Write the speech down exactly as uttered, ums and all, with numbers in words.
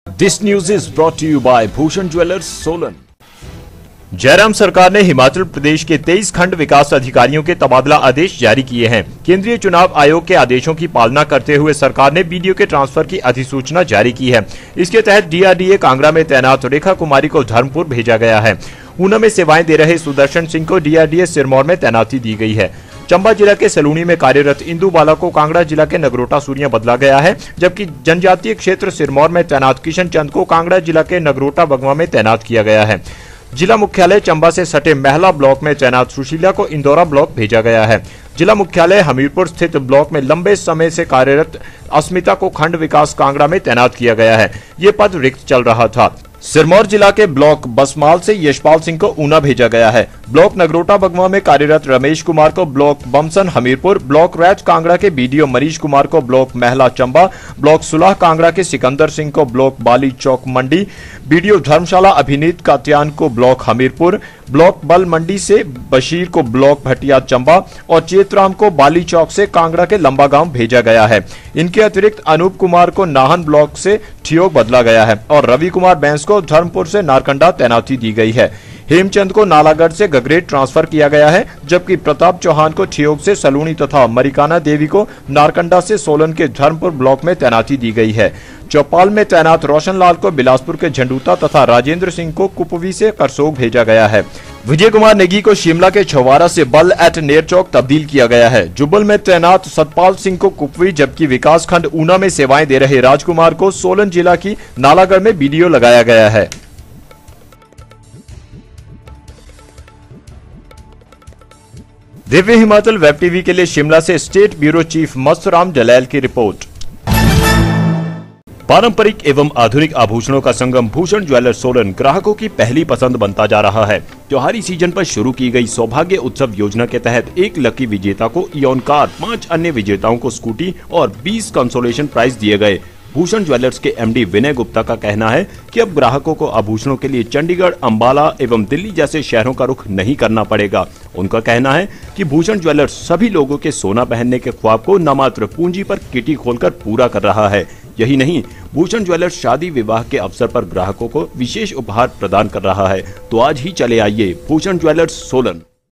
This news is brought to you by Bhushan jewellers Solan. Jairam सरकार ने हिमाचल प्रदेश के तेईस खंड विकास अधिकारियों के तबादला आदेश जारी किए हैं। केंद्रीय चुनाव आयोग के आदेशों की पालना करते हुए सरकार ने बीडीओ के ट्रांसफर की अधिसूचना जारी की है। इसके तहत डीआरडीए कांगड़ा में तैनात रेखा कुमारी को धर्मपुर भेजा गया है। ऊना में सेवाएं दे रहे सुदर्शन सिंह को डीआरडीए सिरमौर में तैनाती दी गई है। चंबा जिला के सलूनी में कार्यरत इंदु बाला को कांगड़ा जिला के नगरोटा सूरियां बदला गया है, जबकि जनजातीय क्षेत्र सिरमौर में तैनात किशन चंद को कांगड़ा जिला के नगरोटा बगवा में तैनात किया गया है। जिला मुख्यालय चंबा से सटे महला ब्लॉक में तैनात सुशीला को इंदौरा ब्लॉक भेजा गया है। जिला मुख्यालय हमीरपुर स्थित ब्लॉक में लंबे समय से कार्यरत अस्मिता को खंड विकास कांगड़ा में तैनात किया गया है। ये पद रिक्त चल रहा था। सिरमौर जिला के ब्लॉक बसमाल से यशपाल सिंह को ऊना भेजा गया है। ब्लॉक नगरोटा बगवा में कार्यरत रमेश कुमार को ब्लॉक बमसन हमीरपुर, ब्लॉक रैच कांगड़ा के बीडीओ मरीज कुमार को ब्लॉक महला चंबा, ब्लॉक सुलाह कांगड़ा के सिकंदर सिंह को ब्लॉक बाली चौक मंडी, बीडीओ धर्मशाला अभिनीत कात्यान को ब्लॉक हमीरपुर, ब्लॉक बल मंडी से बशीर को ब्लॉक भटिया चंबा और चेतराम को बाली चौक से कांगड़ा के लंबा गांव भेजा गया है। इनके अतिरिक्त अनूप कुमार को नाहन ब्लॉक से ठियोग बदला गया है और रवि कुमार बैंस को धर्मपुर से नारकंडा तैनाती दी गई है। हेमचंद को नालागढ़ से गगरेट ट्रांसफर किया गया है, जबकि प्रताप चौहान को ठियोग से सलूनी तथा मरिकाना देवी को नारकंडा से सोलन के धर्मपुर ब्लॉक में तैनाती दी गई है। चौपाल में तैनात रोशन लाल को बिलासपुर के झंडूता तथा राजेंद्र सिंह को कुपवी से करसोग भेजा गया है। विजय कुमार नेगी को शिमला के छवारा से बल एट नेरचौक तब्दील किया गया है। जुब्बल में तैनात सतपाल सिंह को कुपवी, जबकि विकास खंड ऊना में सेवाएं दे रहे राजकुमार को सोलन जिला की नालागढ़ में बीडीओ लगाया गया है। दिव्य हिमाचल वेब टीवी के लिए शिमला से state bureau chief Mastram Jalail की रिपोर्ट। पारंपरिक एवं आधुनिक आभूषणों का संगम भूषण ज्वेलर्स सोलन ग्राहकों की पहली पसंद बनता जा रहा है। त्योहारी सीजन पर शुरू की गई सौभाग्य उत्सव योजना के तहत एक लकी विजेता को इयॉन कार, पांच अन्य विजेताओं को स्कूटी और बीस कंसोलेशन प्राइज दिए गए। भूषण ज्वेलर्स के एमडी विनय गुप्ता का कहना है कि अब ग्राहकों को आभूषणों के लिए चंडीगढ़, अंबाला एवं दिल्ली जैसे शहरों का रुख नहीं करना पड़ेगा। उनका कहना है कि भूषण ज्वेलर्स सभी लोगों के सोना पहनने के ख्वाब को न मात्र पूंजी पर किटी खोलकर पूरा कर रहा है, यही नहीं, भूषण ज्वेलर्स शादी विवाह के अवसर पर ग्राहकों को विशेष उपहार प्रदान कर रहा है। तो आज ही चले आइए भूषण ज्वेलर्स सोलन।